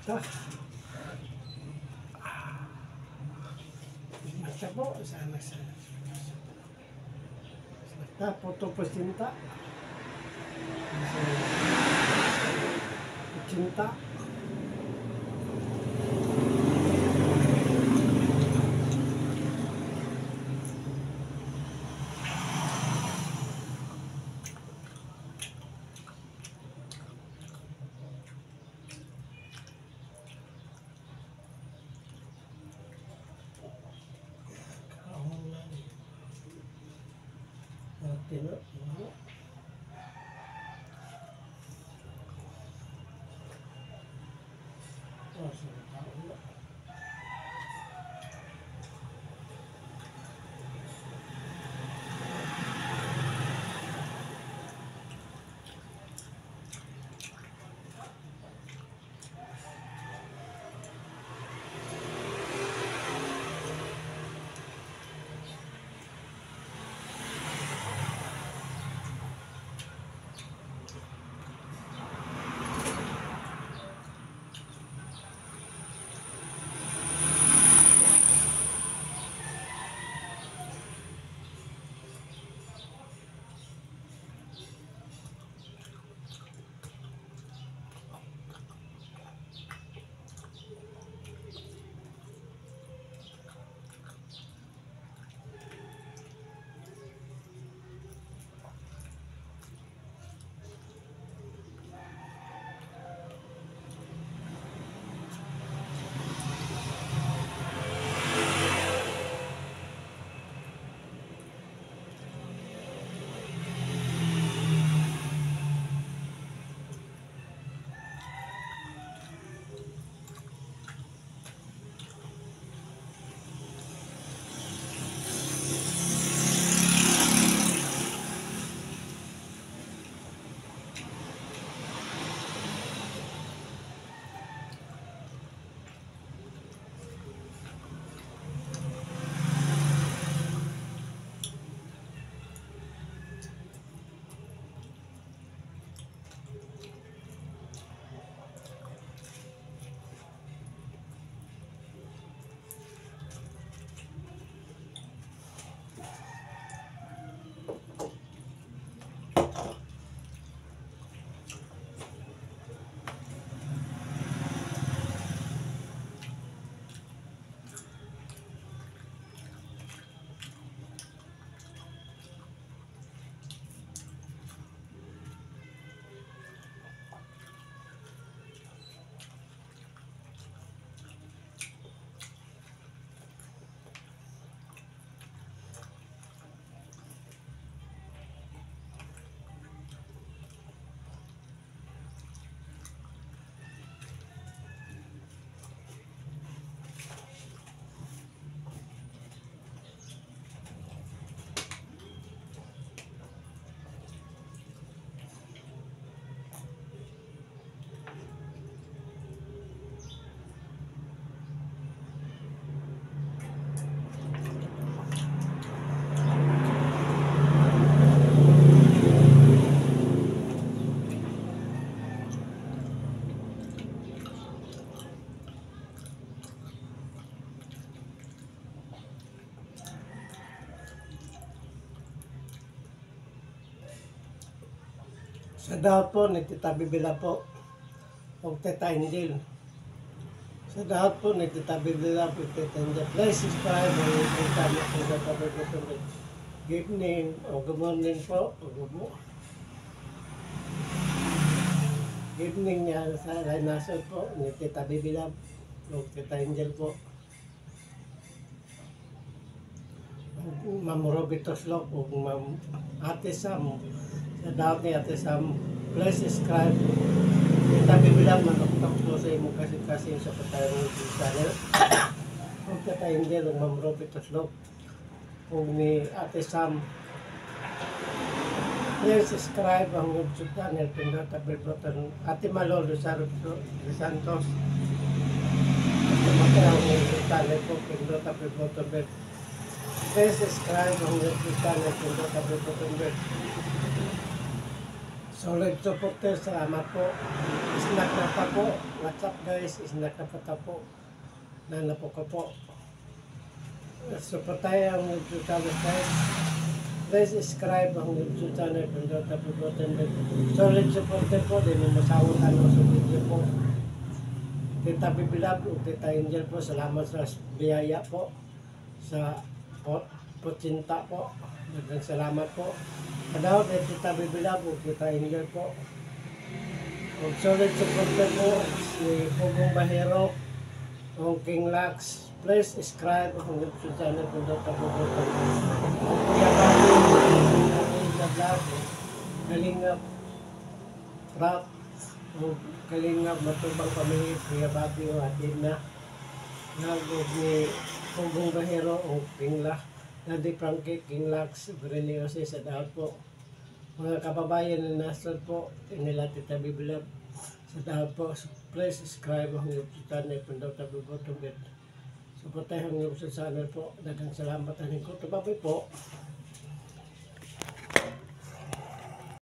Ito. Ito po. Sana. Ito. Puto po cinta. Cinta. Tino. Oh, sorry. Sa dahot po, nagtitabibila po. Huwag Tita Angel. Sa dahot po, nagtitabibila po Tita Angel. Please subscribe ang YouTube channel po sa tabi-tabi. Good evening o good morning po. Good evening niya sa Rhinasol po. Nagtitabibila po Tita Angel po. Ma'am Robitos Lok o Ma'am Ate Sam. Sa dahot ni Ate Sam, please subscribe. Itabi bilang manuktok po sa imong kasi sa patayong YouTube channel. Kung Tita Angel o Ma'am Robitos Lok o ni Ate Sam, please subscribe ang YouTube channel. Pindot ang bell button. Ate Malo Rosario de Santos. Ate Mata ang YouTube channel po. Pindot ang bell button. Please subscribe ang YouTube channel. Pindot ang bell button. Solid supporter, salamat po. Snack na pa po. What's up guys? Snack na pa po. Nana po ko po. Support tayo ang YouTube channel guys. Please subscribe ang YouTube channel. Solid supporter po. Di mo masawakan mo sa video po. Tita Bibilab o Tita Angel po. Salamat sa biyaya po. Sa potsinta po. Dagang salamat po. Kadaw kay Tita Bibilab o Tita Angel po. O solid supporter po si Pugong Bahero o King Lax. Please subscribe ang YouTube channel kung daw tapuputan. Kuya Bobby, Kuya Vlog, Kalingap, Prap, o Kalingap, Matubang Pamilya, Kuya Bobby o atid na. Nagod ni Pugong Bahero o King Lax. Nadi Frankie, King Lax, Breniosi sa dahil po. Mga kababayan na nasa po, nila Tita Bibilab sa dahil po. Please subscribe ang YouTube channel kung daw tabi-bottom bit. Supportahan ang YouTube channel po. Dagang salamat ang ko. Tubaboy po.